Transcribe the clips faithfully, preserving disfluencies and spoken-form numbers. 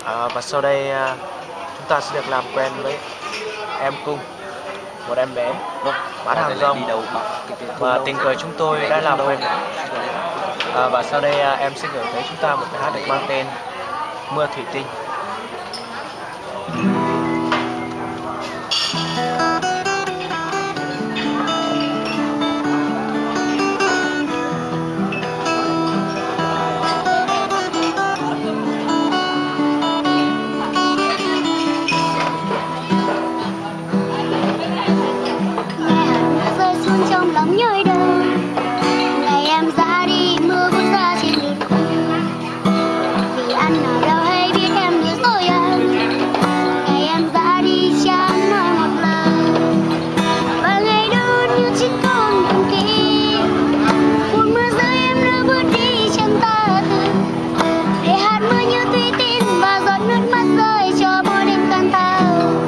À, và sau đây à, chúng ta sẽ được làm quen với em Cung, một em bé bán hàng rong và tình cờ chúng tôi đã làm quen. À, và sau đây à, em sẽ gửi tới chúng ta một bài hát được mang tên Mưa Thủy Tinh. Trong lòng nhói đau ngày em ra đi, mưa buốt ra trên đường cũ. Vì ăn nào đâu hay biết em nhớ rồi anh. Ngày em ra đi chẳng nói một lời, và ngày đó như chiếc con cùng kia. Một mưa rơi em đã bước đi chẳng ta từ, để hạt mưa như thủy tinh và giọt nước mắt rơi cho mỗi đêm cạn thao.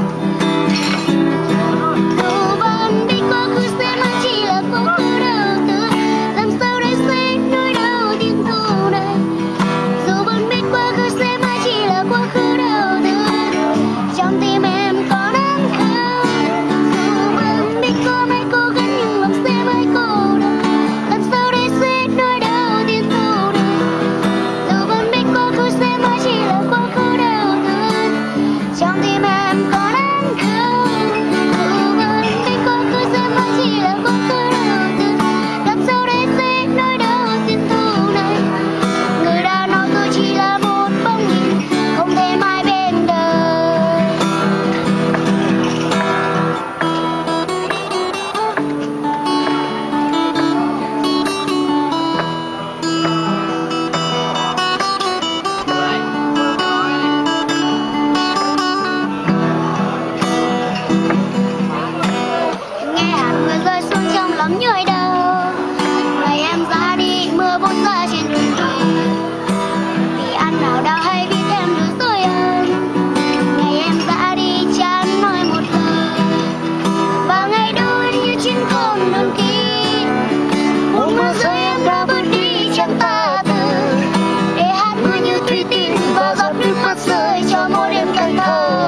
Lắm nhói đau ngày em ra đi, mưa buốt ra trên đường cũ. Vì ăn nào đâu hay biết em được rồi anh. Ngày em ra đi chẳng nói một lời, và ngày đó như chuyến con đơn kia. Một mưa rơi em đã bước đi chẳng ta từ, để hát mưa như thủy tinh và giọt nước mắt rơi cho mỗi đêm cạn thâu.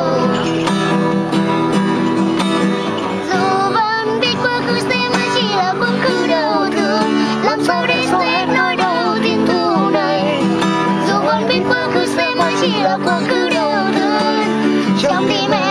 Chỉ là quá khứ đau thương trong tim em.